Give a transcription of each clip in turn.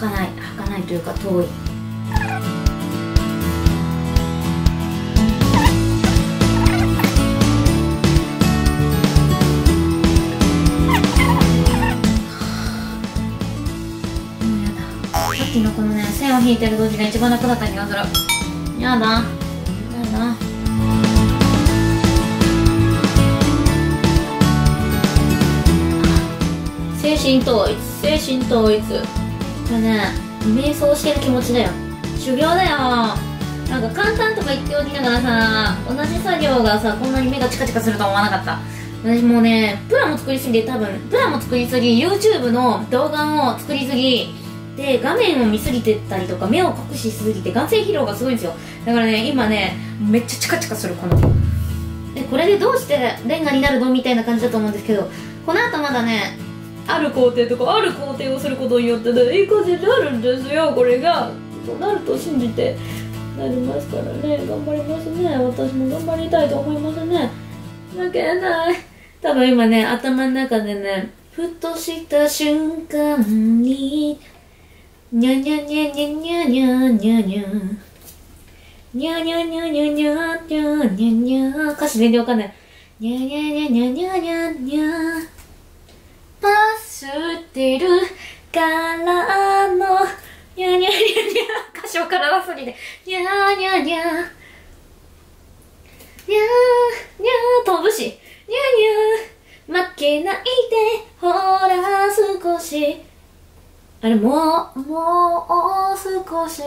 儚いというか遠い。さっきのこのね線を引いてる同時が一番楽だった気がする。やだ。精神統一。これね、瞑想してる気持ちだよ。修行だよ。なんか簡単とか言っておきながらさ、同じ作業がさ、こんなに目がチカチカするとは思わなかった。私もうね、プラモ作りすぎて、YouTube の動画を作りすぎ、で、画面を見すぎてたりとか、目を隠しすぎて、眼精疲労がすごいんですよ。だからね、今ね、めっちゃチカチカする、この。で、これでどうしてレンガになるのみたいな感じだと思うんですけど、この後まだね、ある工程をすることによってね、いい感じになるんですよ、これが。そうなると信じてなりますからね、頑張りますね。私も頑張りたいと思いますね。負けない。多分今ね、頭の中でね、ふとした瞬間に、にゃにゃにゃにゃにゃにゃにゃにゃにゃにゃにゃにゃにゃにゃにゃにゃ、歌詞全然わかんない。にゃにゃにゃにゃにゃにゃにゃ、パスってるからのにゃにゃにゃにゃ、歌詞を体すぎて、にゃにゃにゃにゃにゃ飛ぶし、にゃにゃ負けないでほら少し、あれもう少し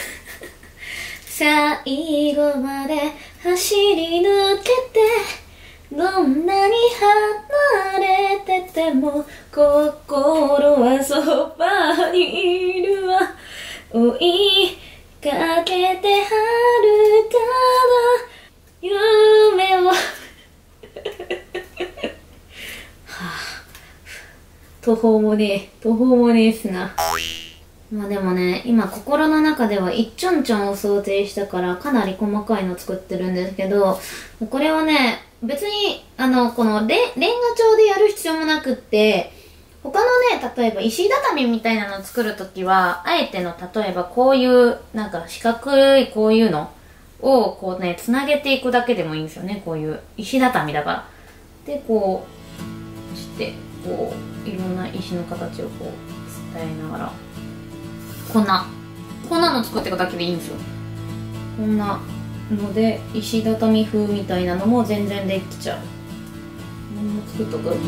最後まで走り抜けて、どんなに離れてても心はそばにいるわ、追いかけてはるから夢をはあ、途方もねえっすな。まあでもね、今心の中では一ちょんちょんを想定したからかなり細かいの作ってるんですけど、これはね、別にこのレンガ調でやる必要もなくって、他のね、例えば石畳みたいなのを作るときは、あえての例えばこういうなんか四角いこういうのをこうね、つなげていくだけでもいいんですよね。こういう石畳だから。で、こうしてこういろんな石の形をこう伝えながら、こんなの作っていくだけでいいんですよ。こんなので石畳風みたいなのも全然できちゃう。作っとく。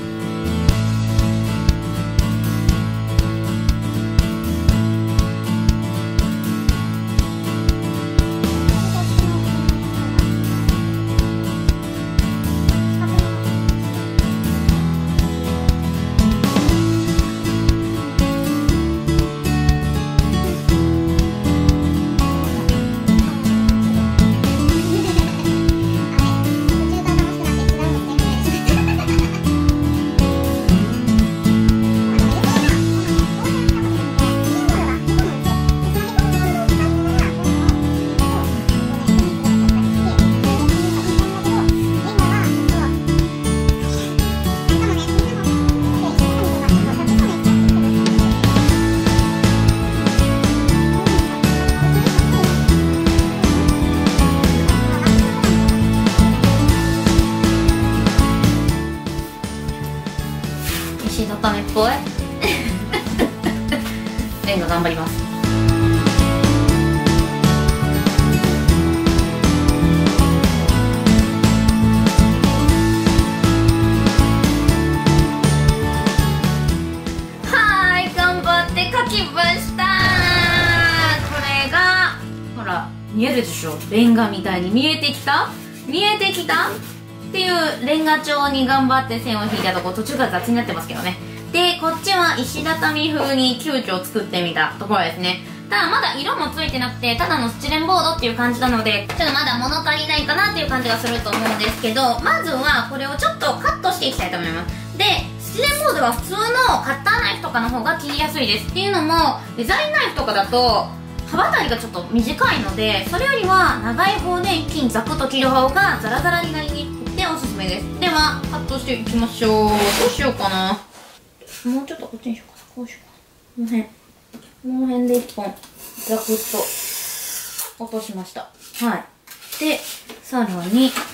石畳っぽいレンガ頑張ります。はーい、頑張って描きました。これがほら見えるでしょ、レンガみたいに見えてきたっていうレンガ調に頑張って線を引いたところ、途中から雑になってますけどね。で、こっちは石畳風に急遽作ってみたところですね。ただまだ色もついてなくて、ただのスチレンボードっていう感じなので、ちょっとまだ物足りないかなっていう感じがすると思うんですけど、まずはこれをちょっとカットしていきたいと思います。で、スチレンボードは普通のカッターナイフとかの方が切りやすいです。っていうのも、デザインナイフとかだと刃渡りがちょっと短いので、それよりは長い方で一気にザクッと切る方がザラザラになりにくくておすすめです。ではカットしていきましょう。どうしようかな、もうちょっとこっちにしようかな、こうしようかな、この辺この辺で1本ザクッと落としました。はい。で、さらに、こ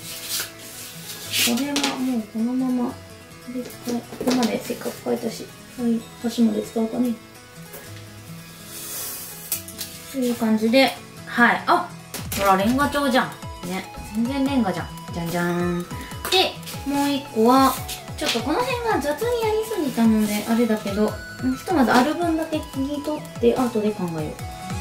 れはもうこのままでここまでせっかく書いたし、はい、端まで使うかね。という感じで、はい。あ、ほら、レンガ調じゃん。ね。全然レンガじゃん。じゃんじゃーん。で、もう一個は、ちょっとこの辺が雑にやりすぎたので、あれだけど、ひとまずある分だけ切り取って、後で考えよう。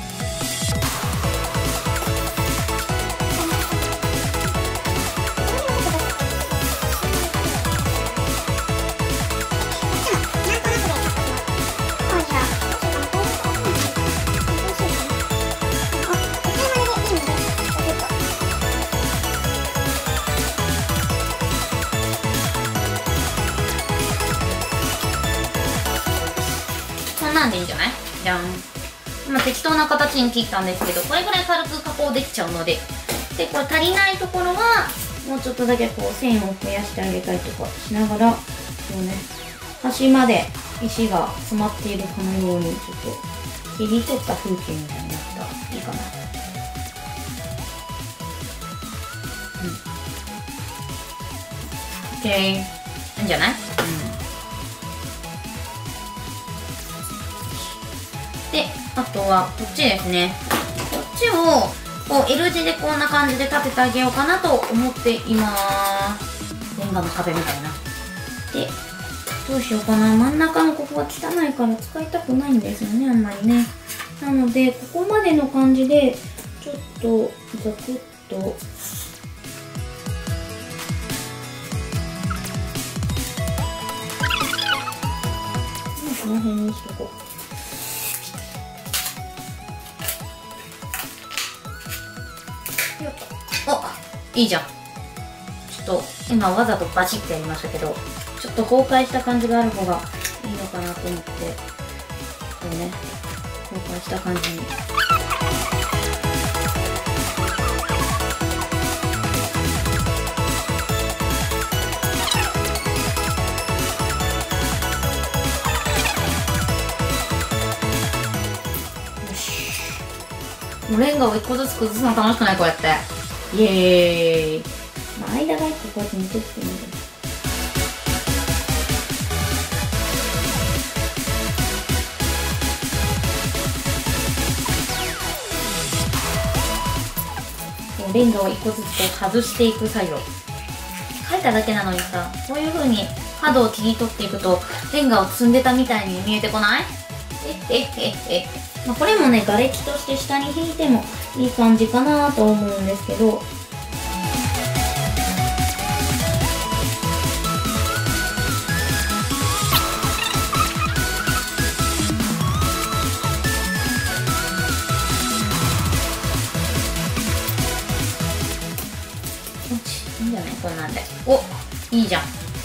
なんでいいんじゃない？じゃん。今適当な形に切ったんですけど、これぐらい軽く加工できちゃうので。で、これ足りないところは、もうちょっとだけこう線を増やしてあげたりとかしながら、こうね、端まで石が詰まっているかのように、ちょっと切り取った風景みたいになったらいいかな。うん。オッケー。いいんじゃない？うん。で、あとはこっちですね。こっちをこう L 字でこんな感じで立ててあげようかなと思っています。レンガの壁みたいな。で、どうしようかな。真ん中のここが汚いから使いたくないんですよね、あんまりね。なので、ここまでの感じで、ちょっとザクッと。この辺にしとこう。お、いいじゃん。ちょっと今わざとバチってやりましたけど、ちょっと崩壊した感じがある方がいいのかなと思って、こうね、崩壊した感じに。よし。もうレンガを1個ずつ崩すの楽しくない？こうやって。イエーイ。まあ、間が1個こうやって抜けててもいいんだよ。レンガを1個ずつこう外していく作業。書いただけなのにさ、こういう風に角を切り取っていくとレンガを積んでたみたいに見えてこない？まあ、これもね、瓦礫として下に引いてもいい感じかなと思うんですけど、よし、いいんじゃない？こんなんで。お、いいじゃん。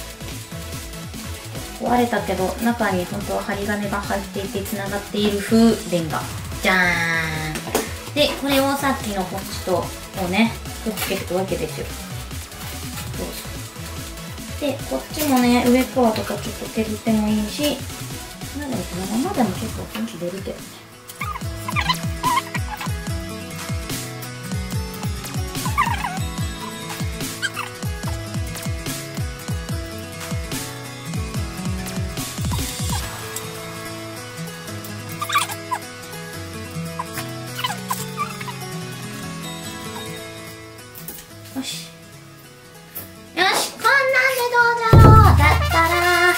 壊れたけど中に本当は針金が入っていてつながっている風レンガ。じゃーん。で、これをさっきのこっちとこうね、くっつけていくわけですよ。で、こっちもね、上側とかちょっと削ってもいいし、なんだろう、このままでも結構雰囲気出るけどね。よし。よし、こんなんでどうだろう。だったら、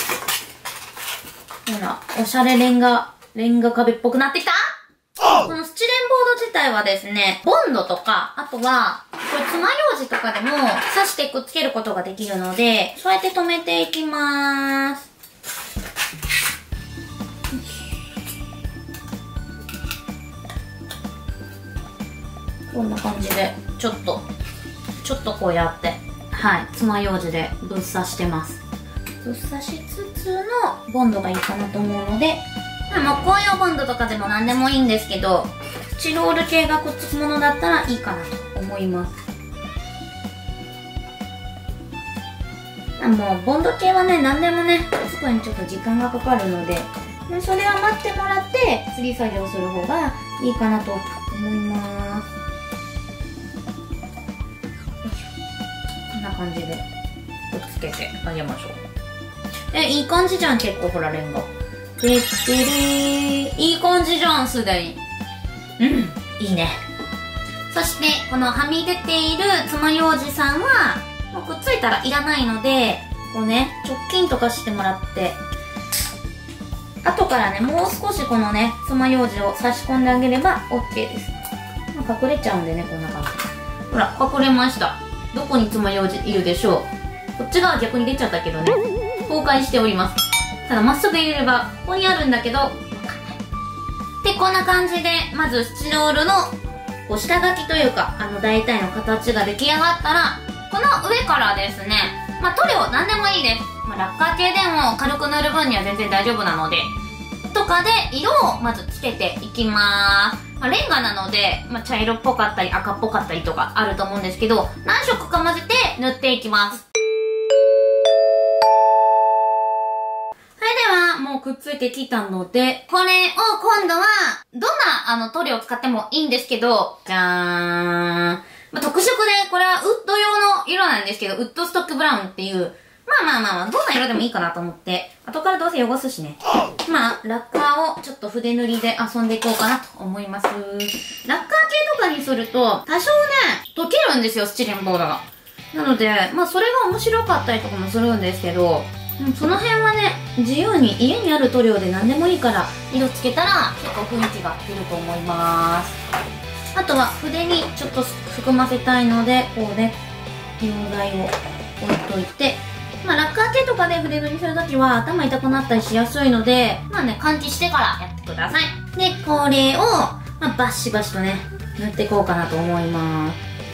ほら、おしゃれレンガ壁っぽくなってきた？このスチレンボード自体はですね、ボンドとか、あとは、これ爪楊枝とかでも刺してくっつけることができるので、そうやって留めていきまーす。こんな感じで、ちょっとこうやって、はい、爪楊枝でぶっ刺してます。ぶっ刺しつつのボンドがいいかなと思うので、もう紅葉ボンドとかでも何でもいいんですけど、スチロール系がくっつくものだったらいいかなと思います。もうボンド系はね、何でもね、くっつくのにちょっと時間がかかるので、 でそれは待ってもらって次作業する方がいいかなと思います。こんな感じでくっつけてあげましょう。いい感じじゃん。結構ほらレンガでってれー、いい感じじゃん。すでにいいね。そしてこのはみ出ている爪楊枝さんはもうくっついたらいらないので、こうね直近とかしてもらって、後からねもう少しこのね爪楊枝を差し込んであげれば OK です。隠れちゃうんでね、こんな感じ。ほら隠れました。どこに爪楊枝いるでしょう。こっち側逆に出ちゃったけどね、崩壊しております。ただまっすぐ入れればここにあるんだけど、でこんな感じでまずスチロールのこう下書きというか大体の形が出来上がったら、この上からですね、塗料何でもいいです。ラッカー系でも軽く塗る分には全然大丈夫なので、とかで色をまずつけていきまーす。レンガなので、茶色っぽかったり赤っぽかったりとかあると思うんですけど、何色か混ぜて塗っていきます。もうくっついてきたので、これを今度は、どんな塗料を使ってもいいんですけど、じゃーん。特色で、これはウッド用の色なんですけど、ウッドストックブラウンっていう、どんな色でもいいかなと思って、後からどうせ汚すしね。ラッカーをちょっと筆塗りで遊んでいこうかなと思います。ラッカー系とかにすると、多少ね、溶けるんですよ、スチレンボードが。なので、それが面白かったりとかもするんですけど、その辺はね、自由に家にある塗料で何でもいいから色つけたら結構雰囲気が出ると思います。あとは筆にちょっと含ませたいので、こうね、色剤を置いといて、ラッカー系とかで筆塗りするときは頭痛くなったりしやすいので、換気してからやってください。で、これを、バシバシとね、塗っていこうかなと思います。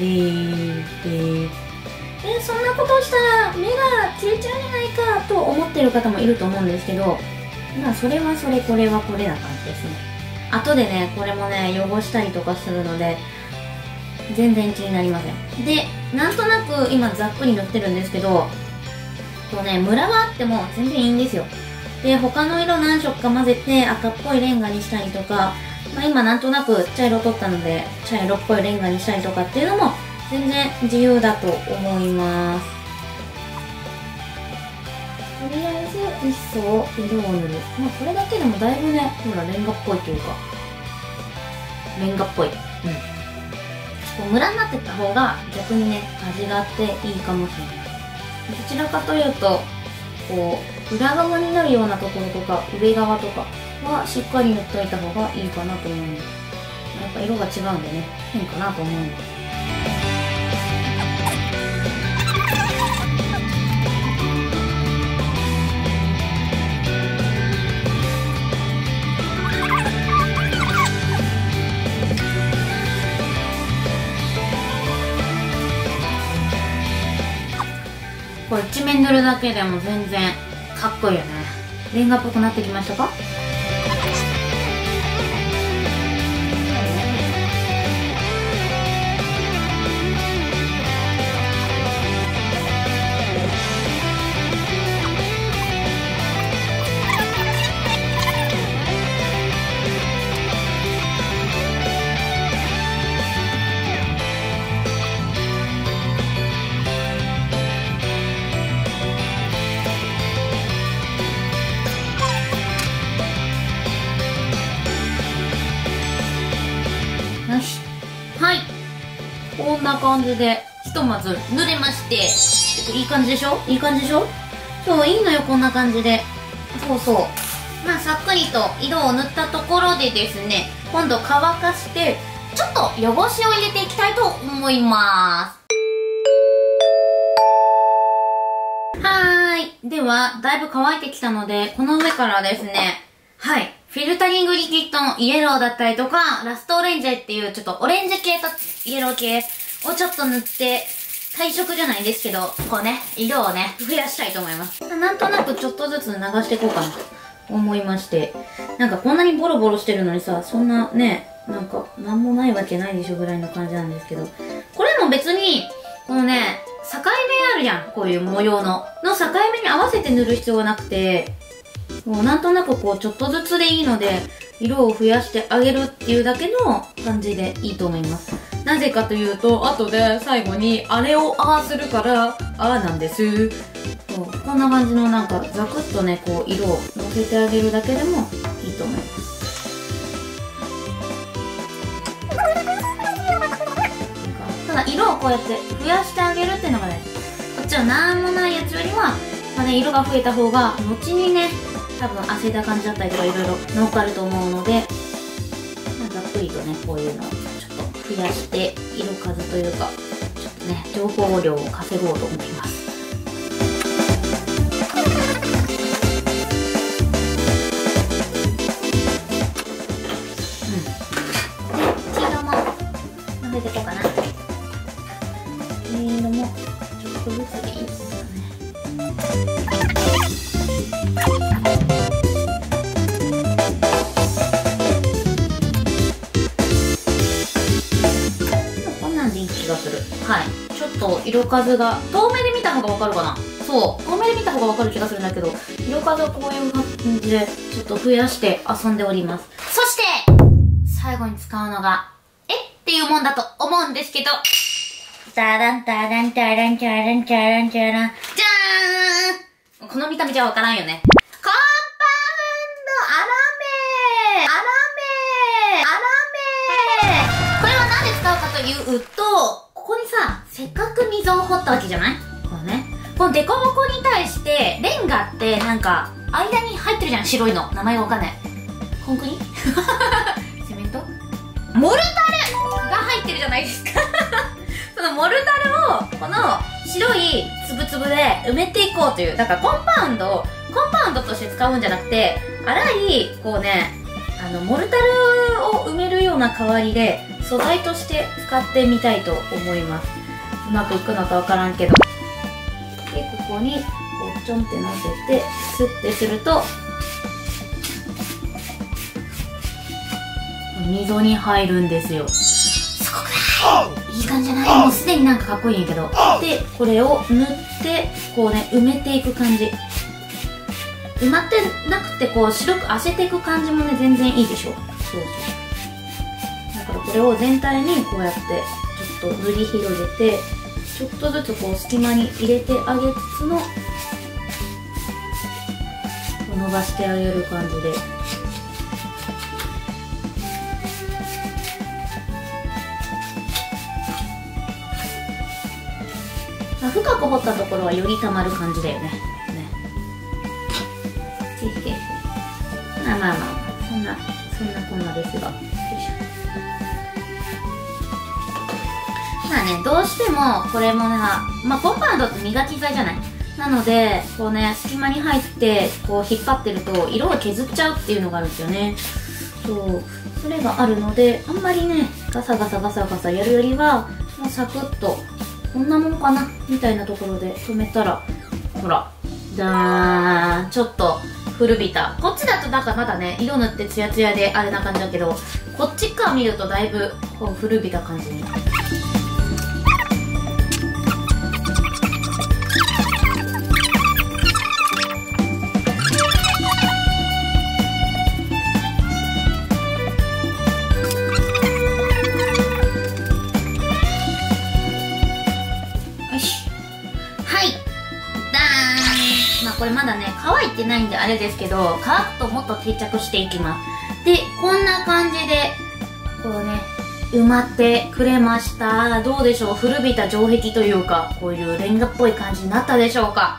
そんなことをしたら目が消えちゃうんじゃないかと思ってる方もいると思うんですけど、それはそれ、これはこれな感じですね。後でね、これもね、汚したりとかするので、全然気になりません。で、なんとなく今ざっくり塗ってるんですけど、こうね、ムラがあっても全然いいんですよ。で、他の色何色か混ぜて赤っぽいレンガにしたりとか、今なんとなく茶色取ったので、茶色っぽいレンガにしたりとかっていうのも、全然自由だと思います。とりあえず一層色を塗る。これだけでもだいぶね、ほらレンガっぽいというか、レンガっぽい。こうムラになってった方が逆にね、味があっていいかもしれない。どちらかというと、こう裏側になるようなところとか上側とかはしっかり塗っておいた方がいいかなと思います。やっぱ色が違うんでね、変かなと思います。これ一面塗るだけでも全然かっこいいよね。レンガっぽくなってきましたか？よし。はい。こんな感じで、ひとまず塗れまして。いい感じでしょ？いい感じでしょ？そう、いいのよ、こんな感じで。そうそう。さっくりと色を塗ったところでですね、今度乾かして、ちょっと汚しを入れていきたいと思います。はーい。では、だいぶ乾いてきたので、この上からですね、はい。フィルタリングリキッドのイエローだったりとか、ラストオレンジっていうちょっとオレンジ系とイエロー系をちょっと塗って、配色じゃないんですけど、こうね、色をね、増やしたいと思います。なんとなくちょっとずつ流していこうかなと思いまして。こんなにボロボロしてるのにさ、そんなね、なんもないわけないでしょぐらいの感じなんですけど。これも別に、このね、境目あるやん。こういう模様の。境目に合わせて塗る必要はなくて、 もうなんとなくこうちょっとずつでいいので色を増やしてあげるっていうだけの感じでいいと思います。なぜかというと後で最後にあれをああするからああなんです。そうこんな感じのなんかザクッとねこう色をのせてあげるだけでもいいと思います。ただ色をこうやって増やしてあげるっていうのがね、こっちはなんもないやつよりは、まあね、色が増えた方が後にね多分汗だ感じだったりとかいろいろ乗っかると思うので、まあ、ざっくりとねこういうのをちょっと増やして色数というかちょっとね情報量を稼ごうと思います。出てこうかな。色もちょっとずつでいいですかね。こんなんでいい気がする。はい。ちょっと色数が遠目で見た方がわかるかな。そう遠目で見た方がわかる気がするんだけど、色数はこういう感じでちょっと増やして遊んでおります。 そして最後に使うのがっていうもんだと思うんですけど、タランタランタランタランタランタラン、じゃーん、この見た目じゃわからんよね。コンパウンドアラメー、アラメー、アラメー。これは何で使うかというと、ここにさ、せっかく溝を掘ったわけじゃない？このね、このデコボコに対してレンガってなんか間に入ってるじゃん、白いの。名前がわかんない。コンクリ？セメント？モルタルが入ってるじゃないですか。そのモルタルをこの白いつぶつぶで埋めていこうという、だからコンパウンドとして使うんじゃなくて、粗いこうねモルタルを埋めるような代わりで素材として使ってみたいと思います。うまくいくのかわからんけど。でここにこうちょんって乗せてスッてすると溝に入るんですよ。すごくない？いい感じじゃない？もうすでになんかかっこいいんやけど。で、これを塗って、こうね、埋めていく感じ。埋まってなくて、こう白くあせていく感じもね、全然いいでしょ。そうそう。だからこれを全体にこうやって、ちょっと塗り広げて、ちょっとずつこう隙間に入れてあげつつの、伸ばしてあげる感じで。深く掘ったところはよりたまる感じだよね。まあまあまあ、そんなこんなですが。よいしょ。まあね、どうしてもこれもね、まあコンパウンドって磨き剤じゃない。なので、こうね、隙間に入って、こう引っ張ってると色を削っちゃうっていうのがあるんですよね。そう、それがあるので、あんまりね、ガサガサガサガサやるよりは、もうサクッと、こんなもんかなみたいなところで止めたら、ほら、だーん、ちょっと古びた。こっちだとなんかまだね、色塗ってツヤツヤであれな感じだけど、こっちから見るとだいぶこう古びた感じに。これまだね乾いてないんであれですけど、乾くともっと定着していきます。でこんな感じでこうね埋まってくれました。どうでしょう、古びた城壁というかこういうレンガっぽい感じになったでしょうか。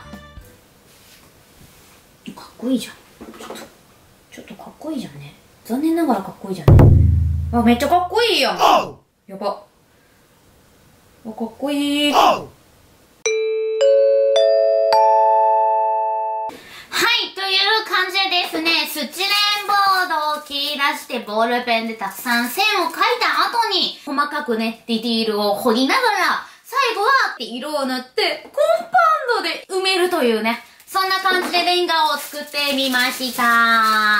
かっこいいじゃん。ちょっとかっこいいじゃんね。残念ながらかっこいいじゃんね。あ、めっちゃかっこいいやん。やば。あ、かっこいい。ですね、スチレンボードを切り出してボールペンでたくさん線を描いた後に細かくね、ディティールを彫りながら最後は色を塗ってコンパウンドで埋めるというね、そんな感じでレンガを作ってみました。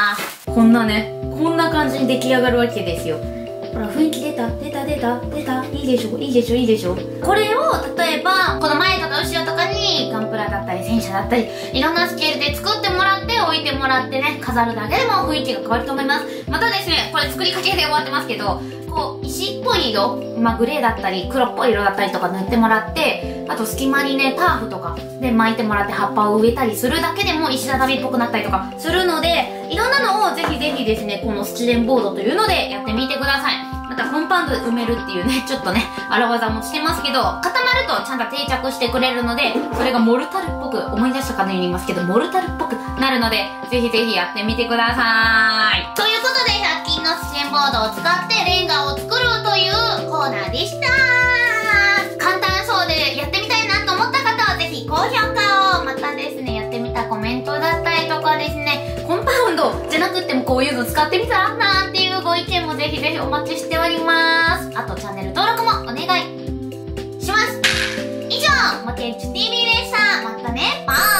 こんなね、こんな感じに出来上がるわけですよ。ほら、雰囲気出たいいでしょいいでしょいいでしょ。これを例えばこの前とか後ろとかにガンプラだったり戦車だったりいろんなスケールで作ってもらってで置いてもらってね、飾るだけでも雰囲気が変わると思います。またですね、これ作りかけで終わってますけど、こう、石っぽい色、グレーだったり、黒っぽい色だったりとか塗ってもらって、あと隙間にね、ターフとかで巻いてもらって葉っぱを植えたりするだけでも石畳っぽくなったりとかするので、いろんなのをぜひぜひですね、このスチレンボードというのでやってみてください。またコンパウンドで埋めるっていうね、ちょっとね、荒技もしてますけど、固まるとちゃんと定着してくれるので、それがモルタルっぽく、思い出したかのように言いますけど、モルタルっぽくなるので、ぜひぜひやってみてください。ということで、100均のスチレンボードを使ってレンガを作るというコーナーでした。簡単そうでやってみたいなと思った方はぜひ高評価を、またですね、やってみたコメントだったりとかですね、コンパウンドじゃなくってもこういうの使ってみたらなーっていうご意見もぜひぜひお待ちしております。あとチャンネル登録もお願いします。以上、もてんち TV でした。またね、バイ。